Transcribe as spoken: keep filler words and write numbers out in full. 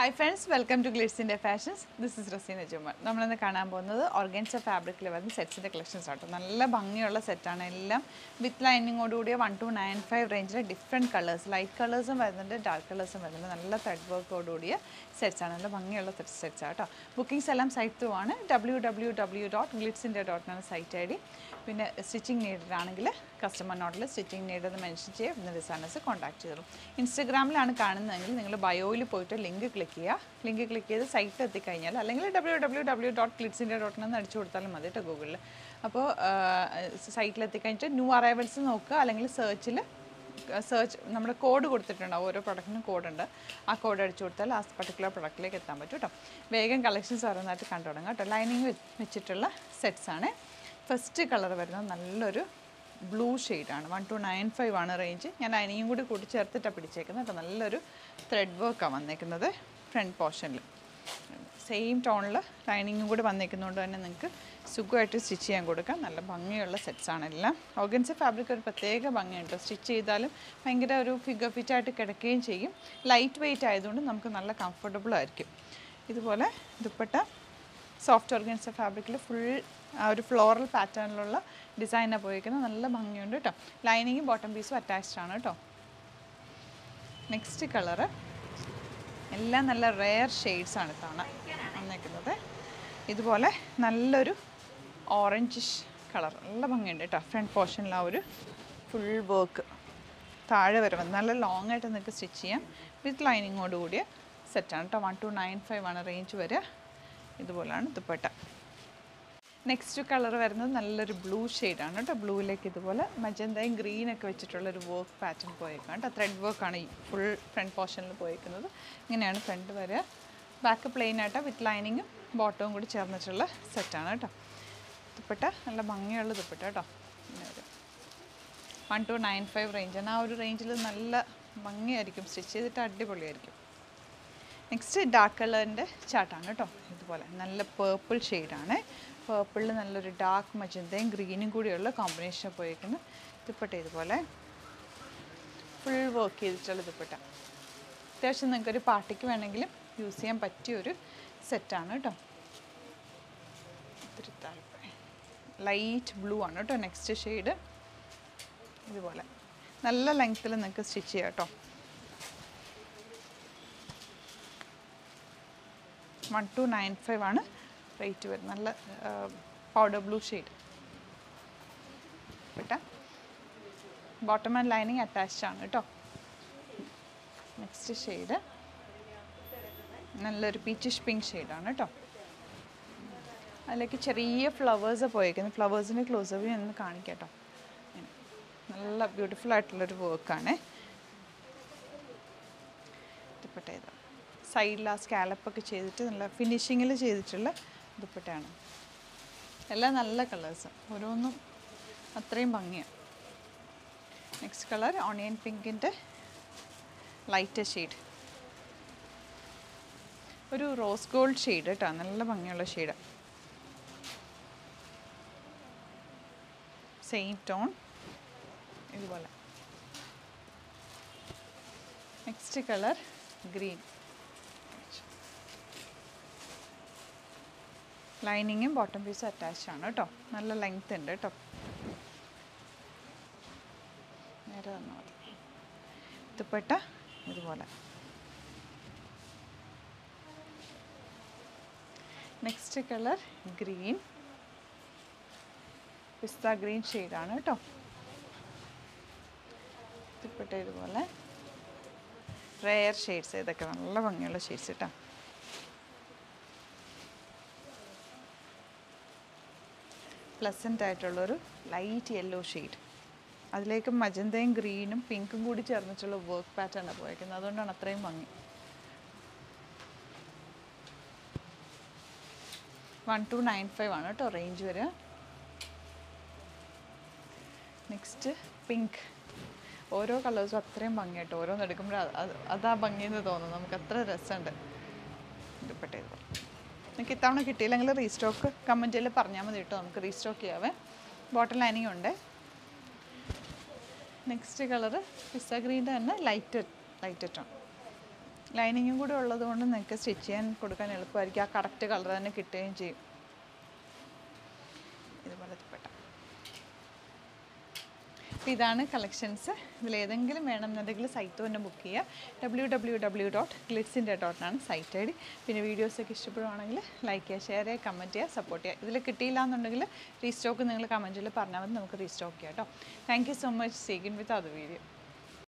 Hi friends, welcome to Glitzindia Fashions. This is Rasina Jumar. We will see organza fabric sets in the collections. Nalla set with lining one two nine five range different colors, light colors and dark colors and nalla thread work sets are nalla sets. Bookings ellam site through w w w dot glitzindia dot net site I D. Pinne stitching needed ആണെങ്കിൽ customer note stitching needed എന്ന് mention ചെയ്യുക പിന്നെ designers contact ചെയ്തു. ഇൻസ്റ്റാഗ്രാമിലാണ് കാണുന്നതെങ്കിൽ നിങ്ങൾ ബയോയിൽ പോയിട്ട് link click ചെയ്യുക. ലിങ്ക് ക്ലിക്ക് ചെയ്ത് സൈറ്റ് എത്തിക്കഴിഞ്ഞാൽ അല്ലെങ്കിൽ w w w dot glitzindia dot net എന്ന് അടിച്ചു കൊടുത്താലും മതി കേട്ടോ ഗൂഗിളിൽ. അപ്പോൾ സൈറ്റിൽ എത്തിക്കഴിഞ്ഞിട്ട് ന്യൂ അറൈവൽസ് നോക്കുക അല്ലെങ്കിൽ സെർച്ചിൽ സെർച്ച് നമ്മുടെ കോഡ് കൊടുത്തിട്ടുണ്ടാവും ഓരോ പ്രൊഡക്റ്റിനും കോഡുണ്ട് ആ കോഡ് അടിച്ചു കൊടുത്താൽ ആ പർട്ടിക്കുലർ പ്രൊഡക്റ്റിലേക്ക് എത്താൻ പറ്റും കേട്ടോ വേഗം കളക്ഷൻസ് ഓരോന്നായിട്ട് കണ്ടു തുടങ്ങാം കേട്ടോ ലൈനിങ് വെച്ചിട്ടുള്ള സെറ്റ്സ് ആണ് ഫസ്റ്റ് കളർ വരുന്നത് നല്ലൊരു ബ്ലൂ ഷെയ്ഡാണ് വൺ ടു നയൻ ഫൈവ് ആണ് റേഞ്ച് ഞാൻ ലൈനിങ്ങും കൂടി കൂടി ചേർത്തിട്ടാണ് പിടിച്ചേക്കുന്നത് കേട്ടോ നല്ലൊരു ത്രെഡ് വർക്കാണ് വന്നേക്കുന്നത് ഫ്രണ്ട് പോർഷനിൽ സെയിം ടോണിൽ ലൈനിങ്ങും കൂടി വന്നേക്കുന്നതുകൊണ്ട് തന്നെ നിങ്ങൾക്ക് സുഖമായിട്ട് സ്റ്റിച്ച് ചെയ്യാൻ കൊടുക്കാം നല്ല ഭംഗിയുള്ള സെറ്റ്സാണ് എല്ലാം ഓർഗൻസ ഫാബ്രിക് ഒരു പ്രത്യേക ഭംഗിയുണ്ട് സ്റ്റിച്ച് ചെയ്താലും ഭയങ്കര ഒരു ഫിഗർ ഫിറ്റായിട്ട് കിടക്കുകയും ചെയ്യും ലൈറ്റ് വെയ്റ്റ് ആയതുകൊണ്ട് നമുക്ക് നല്ല കംഫർട്ടബിൾ ആയിരിക്കും ഇതുപോലെ ദുപ്പട്ട സോഫ്റ്റ് ഓർഗൻസ ഫാബ്രിക്കിൽ ഫുൾ ആ ഒരു ഫ്ലോറൽ പാറ്റേണിലുള്ള ഡിസൈനാണ് പോയിരിക്കുന്നത് നല്ല ഭംഗിയുണ്ട് കേട്ടോ ലൈനിങ്ങും ബോട്ടം പീസും അറ്റാച്ച്ഡ് ആണ് കേട്ടോ നെക്സ്റ്റ് കളറ് എല്ലാം നല്ല റെയർ ഷെയ്ഡ്സ് ആണ് തവണ വന്നേക്കുന്നത് ഇതുപോലെ നല്ലൊരു ഓറഞ്ചിഷ് കളർ നല്ല ഭംഗിയുണ്ട് കേട്ടോ ഫ്രണ്ട് പോർഷനിൽ ആ ഒരു ഫുൾ വർക്ക് താഴെ വരുമ്പോൾ നല്ല ലോങ് ആയിട്ട് നിങ്ങൾക്ക് സ്റ്റിച്ച് ചെയ്യാം വിത്ത് ലൈനിങ്ങോട് കൂടിയ സെറ്റാണ് കേട്ടോ വൺ ടു നയൻ ഫൈവ് ആണ് റേഞ്ച് വരിക ഇതുപോലെയാണ് ദുപ്പട്ട നെക്സ്റ്റ് കളർ വരുന്നത് നല്ലൊരു ബ്ലൂ ഷെയ്ഡാണ് കേട്ടോ ബ്ലൂവിലേക്ക് ഇതുപോലെ മജന്തയും ഗ്രീനൊക്കെ വെച്ചിട്ടുള്ളൊരു വർക്ക് പാറ്റേൺ പോയേക്കാം കേട്ടോ ത്രെഡ് വർക്കാണ് ഈ ഫുൾ ഫ്രണ്ട് പോർഷനിൽ പോയേക്കുന്നത് ഇങ്ങനെയാണ് ഫ്രണ്ട് വരിക ബാക്ക് പ്ലെയിൻ ആയിട്ട് വിത്ത് ലൈനിങ്ങും ബോട്ടവും കൂടി ചേർന്നിട്ടുള്ള സെറ്റാണ് കേട്ടോ ദുപ്പട്ട നല്ല ഭംഗിയുള്ള ദുപ്പട്ട കേട്ടോ വൺ ടു നയൻ ഫൈവ് റേഞ്ചാണ് ആ ഒരു റേഞ്ചിൽ നല്ല ഭംഗിയായിരിക്കും സ്റ്റിച്ച് ചെയ്തിട്ട് അടിപൊളിയായിരിക്കും നെക്സ്റ്റ് ഡാർക്ക് കളറിൻ്റെ ചാട്ടാണ് കേട്ടോ ഇതുപോലെ നല്ല പേർപ്പിൾ ഷെയ്ഡാണ് പേർപ്പിളിൽ നല്ലൊരു ഡാർക്ക് മജന്തയും ഗ്രീനും കൂടിയുള്ള കോമ്പിനേഷൻ പോയിരിക്കുന്നത് ദുപ്പട്ട ഇതുപോലെ ഫുൾ വർക്ക് ചെയ്തിട്ടുള്ള ദുപ്പട്ട അത്യാവശ്യം നിങ്ങൾക്കൊരു പാർട്ടിക്ക് വേണമെങ്കിലും യൂസ് ചെയ്യാൻ പറ്റിയൊരു സെറ്റാണ് കേട്ടോ ഒത്തിരി താല്പര്യം ലൈറ്റ് ബ്ലൂ ആണ് കേട്ടോ നെക്സ്റ്റ് ഷെയ്ഡ് ഇതുപോലെ നല്ല ലെങ്ത്തിൽ നിങ്ങൾക്ക് സ്റ്റിച്ച് ചെയ്യാം കേട്ടോ വൺ ടു നയൻ ഫൈവ് ആണ് റേറ്റ് വരുന്നത് നല്ല പൗഡർ ബ്ലൂ ഷെയ്ഡ് കേട്ടോ ബോട്ടം ആൻഡ് ലൈനിങ് അറ്റാച്ച്ഡ് ആണ് കേട്ടോ നെക്സ്റ്റ് ഷെയ്ഡ് നല്ലൊരു പീച്ചിഷ് പിങ്ക് ഷെയ്ഡാണ് കേട്ടോ അതിലേക്ക് ചെറിയ ഫ്ലവേഴ്സ് പോയേക്കുന്നത് ഫ്ലവേഴ്സിൻ്റെ ക്ലോസപ്പ് ഒന്ന് കാണിക്കാം കേട്ടോ നല്ല ബ്യൂട്ടിഫുൾ ആയിട്ടുള്ളൊരു വർക്കാണ് ദുപ്പട്ട ഇത് സൈഡിൽ ആ സ്കാലപ്പൊക്കെ ചെയ്തിട്ട് നല്ല ഫിനിഷിങ്ങിൽ ചെയ്തിട്ടുള്ള ദുപ്പട്ടയാണ് എല്ലാം നല്ല കളേഴ്സ് ഓരോന്നും അത്രയും ഭംഗിയാണ് നെക്സ്റ്റ് കളർ ഓണിയൻ പിങ്കിൻ്റെ ലൈറ്റ് ഷെയ്ഡ് ഒരു റോസ് ഗോൾഡ് ഷെയ്ഡ് കേട്ടോ നല്ല ഭംഗിയുള്ള ഷെയ്ഡ് സെയിം ടോൺ ഇതുപോലെ നെക്സ്റ്റ് കളർ ഗ്രീൻ ലൈനിങ്ങും ബോട്ടം പീസും അറ്റാച്ച് ആണ് കേട്ടോ നല്ല ലെങ്ത് ഉണ്ട് കേട്ടോ നേരെ തന്നാൽ മതി ദുപ്പട്ട ഇതുപോലെ next colour green pista green ഷെയ്ഡാണ് കേട്ടോ ദുപ്പട്ട ഇതുപോലെ റെയർ ഷെയ്ഡ്സ് ഇതൊക്കെ നല്ല ഭംഗിയുള്ള ഷെയ്ഡ്സ് കേട്ടോ പ്ലസൻ്റ് ആയിട്ടുള്ളൊരു ലൈറ്റ് യെല്ലോ ഷെയ്ഡ് അതിലേക്ക് മജന്തയും ഗ്രീനും പിങ്കും കൂടി ചേർന്നിട്ടുള്ള വർക്ക് പാറ്റേണാണ് പോയിരിക്കുന്നത് അതുകൊണ്ടാണ് അത്രയും ഭംഗി വൺ ടു നയൻ ഫൈവ് ആണ് കേട്ടോ റേഞ്ച് വരിക നെക്സ്റ്റ് പിങ്ക് ഓരോ കളേഴ്സും അത്രയും ഭംഗിയായിട്ട് ഓരോന്ന് എടുക്കുമ്പോൾ അതാ ഭംഗിയെന്ന് തോന്നുന്നു നമുക്ക് അത്ര രസമുണ്ട് ദുപ്പട്ട ഇതുപോലെ നിങ്ങൾക്ക് ഇത്തവണ കിട്ടിയില്ലെങ്കിൽ റീസ്റ്റോക്ക് കമൻറ്റിൽ പറഞ്ഞാൽ മതി കേട്ടോ നമുക്ക് റീസ്റ്റോക്ക് ചെയ്യാവേ ബോട്ടൽ ലൈനിങ് ഉണ്ട് നെക്സ്റ്റ് കളറ് പിസ്ത ഗ്രീൻ്റെ തന്നെ ലൈറ്റ് ലൈറ്റ് ടോൺ ലൈനിങ്ങും കൂടെ ഉള്ളതുകൊണ്ട് നിങ്ങൾക്ക് സ്റ്റിച്ച് ചെയ്യാൻ കൊടുക്കാൻ എളുപ്പമായിരിക്കും. ആ കറക്റ്റ് കളർ തന്നെ കിട്ടുകയും ചെയ്യും. ഇതുപോലെ ദുപ്പട്ട. അപ്പോൾ ഇതാണ് കളക്ഷൻസ്. ഇതിലേതെങ്കിലും വേണമെന്നുണ്ടെങ്കിൽ സൈറ്റ് തന്നെ ബുക്ക് ചെയ്യുക. W W W dot Glitz India dot ആണ് സൈറ്റ് ഐ ഡി. പിന്നെ വീഡിയോസൊക്കെ ഇഷ്ടപ്പെടുവാണെങ്കിൽ ലൈക്ക് ചെയ്യുക, ഷെയർ ചെയ്യുക, കമൻറ്റ് ചെയ്യുക, സപ്പോർട്ട് ചെയ്യുക. ഇതിൽ കിട്ടിയില്ല എന്നുണ്ടെങ്കിൽ റീസ്റ്റോക്ക് നിങ്ങൾ കമൻറ്റിൽ പറഞ്ഞാൽ മതി, നമുക്ക് റീസ്റ്റോക്ക് ചെയ്യാം കേട്ടോ. Thank you so much. See you with other video.